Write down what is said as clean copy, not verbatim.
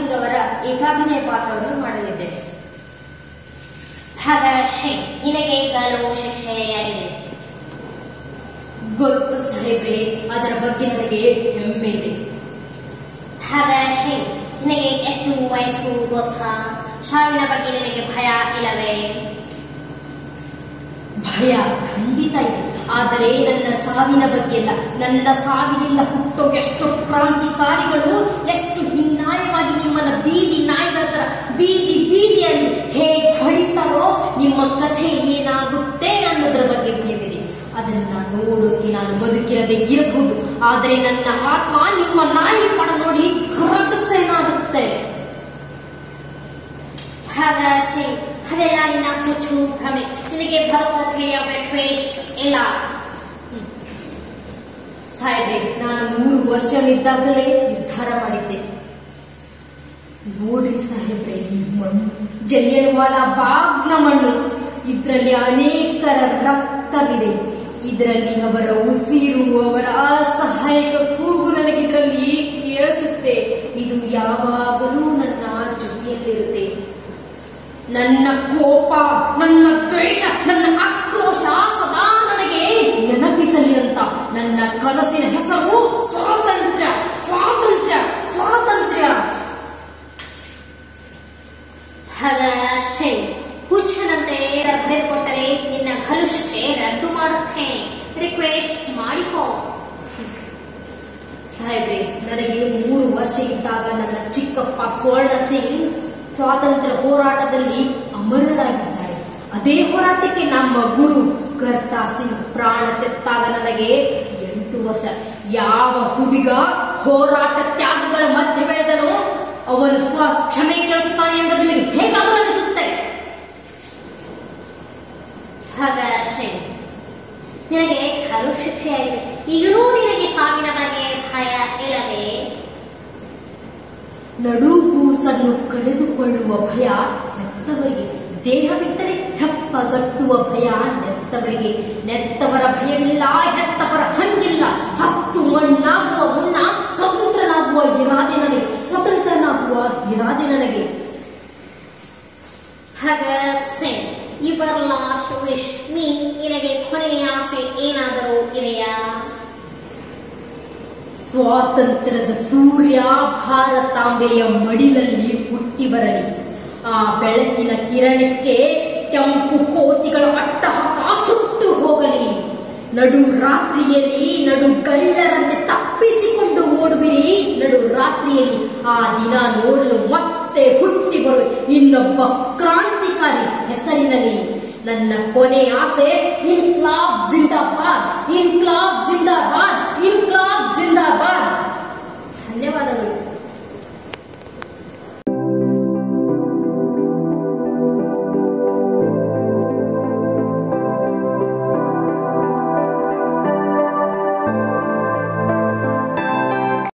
ಸಿಂಗ್ ಅವರ ಏಕಾಭಿನಯ ಪಾತ್ರವನ್ನು ಮಾಡಲಿದ್ದೇನೆ. ಭಗತ್ ಸಿಂಗ್, ನಿನಗೆ ಗಲ್ಲು ಶಿಕ್ಷೆಯಾಗಿದೆ. ಗೊತ್ತು ಸಾಹೇಬ್ರೆ, ಅದರ ಬಗ್ಗೆ ನನಗೆ ಹೆಮ್ಮೆ ಇದೆ. ಭಗತ್ ಸಿಂಗ್, ನಿನಗೆ ಎಷ್ಟು ವಯಸ್ಸು ಗೊತ್ತಾ? ಸಾವಿನ ಬಗ್ಗೆ ನಿನಗೆ ಭಯ ಇಲ್ಲವೇ? ಭಯ ಖಂಡಿತ ಇದೆ, ಆದರೆ ನನ್ನ ಸಾವಿನ ಬಗ್ಗೆ ಅಲ್ಲ. ನನ್ನ ಸಾವಿನಿಂದ ಹುಟ್ಟೋ ಎಷ್ಟು ಕ್ರಾಂತಿಕಾರಿಗಳು ಎಷ್ಟು ಹೀನಾಯವಾಗಿ ನಿಮ್ಮನ್ನ ಬೀದಿ ನಾಯಿಗಳ ತರ ಬೀದಿ ಬೀದಿಯಲ್ಲಿ ಹೇಗೆ ಹೊಡಿತಾರೋ, ನಿಮ್ಮ ಕಥೆ ಏನಾಗುತ್ತೆ ಅನ್ನೋದ್ರ ಬಗ್ಗೆ ಭಯವಿದೆ. ಅದನ್ನ ನೋಡೋಕೆ ನಾನು ಬದುಕಿರದೆ ಇರಬಹುದು, ಆದರೆ ನನ್ನ ಆತ್ಮ ನಿಮ್ಮ ನಾಯಿ ಪಡ ನೋಡಿ ಕರಗಸೇನಾಗುತ್ತೆ. ಭಗತ್ ಸಿಂಗ್, ಅದೆಲ್ಲ ನಿನ್ನ ಹುಚ್ಚು ಭ್ರಮೆ. ನಿನಗೆ ಬದುಕೋಕೆ ರಿಕ್ವೆಸ್ಟ್ ಇಲ್ಲ. ಸಾಹೇಬ್ರೆ, ನಾನು 3 ವರ್ಷವಿದ್ದಾಗಲೇ ನಿರ್ಧಾರ ಮಾಡಿದ್ದೆ. ನೋಡ್ರಿ ಸಾಹೇಬ್ರೆ, ಈ ಮಣ್ಣು ಜಲಿಯನ್ವಾಲಾ ಬಾಗ್ನ ಮಣ್ಣು, ಇದರಲ್ಲಿ ಅನೇಕರ ರಕ್ತವಿದೆ. ಇದರಲ್ಲಿ ಅವರ ಉಸಿರು, ಅವರ ಅಸಹಾಯಕ ಕೂಗು ನನಗೆ ಇದರಲ್ಲಿ ಕೇಳಿಸುತ್ತೆ. ಇದು ಯಾವಾಗಲೂ ನನ್ನ ಜೊತೆಯಲ್ಲಿರುತ್ತೆ. ನನ್ನ ಕೋಪ, ನನ್ನ ದ್ವೇಷ, ನನ್ನ ಆಕ್ರೋಶ ಸದಾ ನನಗೆ ನೆನಪಿಸಲಿ ಅಂತ ನನ್ನ ಕನಸಿನ ಹೆಸರು ಸ್ವಾತಂತ್ರ್ಯ, ಸ್ವಾತಂತ್ರ್ಯ, ಸ್ವಾತಂತ್ರ್ಯ. ಭಗತ್ ಸಿಂಗ್, ಹುಚ್ಚನಂತೆ ಬರೆದುಕೊಟ್ಟರೆ ನಿನ್ನ ಗಲ್ಲು ಶಿಕ್ಷೆ ರದ್ದು ಮಾಡುತ್ತೇನೆ. ರಿಕ್ವೆಸ್ಟ್ ಮಾಡಿಕೋ. ಸಾಹೇಬ್ರೆ, ನನಗೆ 3 ವರ್ಷ ಇದ್ದಾಗ ನನ್ನ ಚಿಕ್ಕಪ್ಪ ಸ್ವರ್ಣ ಸಿಂಗ್ ಸ್ವಾತಂತ್ರ್ಯ ಹೋರಾಟದಲ್ಲಿ ಅಮರರಾಗಿದ್ದಾರೆ. ಅದೇ ಹೋರಾಟಕ್ಕೆ ನಮ್ಮ ಗುರು ಕರ್ತಾ ಸಿಂಗ್ ಪ್ರಾಣ ತೆತ್ತಾಗ ನನಗೆ 8 ವರ್ಷ. ಯಾವ ಹುಡುಗ ಹೋರಾಟ ತ್ಯಾಗಗಳ ಮಧ್ಯೆ ಬೆಳೆದನೋ ಅವನು ಕ್ಷಮೆ ಕೇಳುತ್ತಾನೆ ಎಂದು ನಿಮಗೆ ಹೇಗಾದರೂ ಅನಿಸುತ್ತೆ. ಭಗತ್ ಸಿಂಗ್, ನಿನಗೆ ಗಲ್ಲು ಶಿಕ್ಷೆಯಾಗಿದೆ. ಈಗಲೂ ನಿನಗೆ ಸಾವಿನ ಬಗ್ಗೆ ಭಯ ಇಲ್ಲವೇ? ನಡುಗೂಸನ್ನು ಕಳೆದುಕೊಳ್ಳುವ ಭಯ ಹೆತ್ತವರಿಗೆ, ದೇಹ ಬಿಟ್ಟರೆ ಹೆಪ್ಪಗಟ್ಟುವ ಭಯ ನೆತ್ತವರಿಗೆ. ನೆತ್ತವರ ಭಯವಿಲ್ಲ, ಹೆತ್ತವರ ಹಂಗಿಲ್ಲ. ಸತ್ತು ಮಣ್ಣಾಗುವ ಮುನ್ನ ಸ್ವತಂತ್ರನಾಗುವ ಇರಾದೆ ನನಗೆ, ಸ್ವತಂತ್ರನಾಗುವ ಇರಾದೆ ನನಗೆ. Bhagat Singh, your last wish me, ನಿನಗೆ ಕೊನೆಯ ಆಸೆ ಏನಾದರೂ ಇದೆಯಾ? ಸ್ವಾತಂತ್ರ್ಯದ ಸೂರ್ಯ ಭಾರತಾಂಬೆಯ ಮಡಿಲಲ್ಲಿ ಹುಟ್ಟಿ ಬರಲಿ. ಆ ಬೆಳಕಿನ ಕಿರಣಕ್ಕೆ ಕೆಂಪು ಕೋತಿಗಳ ಅಟ್ಟಹಾಸ ಸುಟ್ಟು ಹೋಗಲಿ. ನಡು ರಾತ್ರಿಯಲ್ಲಿ ನಡುಗಳ್ಳರಂತೆ ತಪ್ಪಿಸಿಕೊಂಡು ಓಡುವಿರಿ. ನಡು ರಾತ್ರಿಯಲ್ಲಿ ಆ ದಿನ ನೋಡಲು ಮತ್ತೆ ಹುಟ್ಟಿ ಬರುವೆ ಇನ್ನೊಬ್ಬ ಕ್ರಾಂತಿಕಾರಿ ಹೆಸರಿನಲ್ಲಿ. ನನ್ನ ಕೊನೆ ಆಸೆ ಇನ್ಕ್ಲಾಬ್ ಜಿಂದಾಬಾದ್, ಇನ್ಕ್ಲಾಬ್ ಜಿಂದಾಬಾದ್, ಇನ್ಕ್ಲಾಬ್ ಜಿಂದಾಬಾದ್. ಧನ್ಯವಾದಗಳು.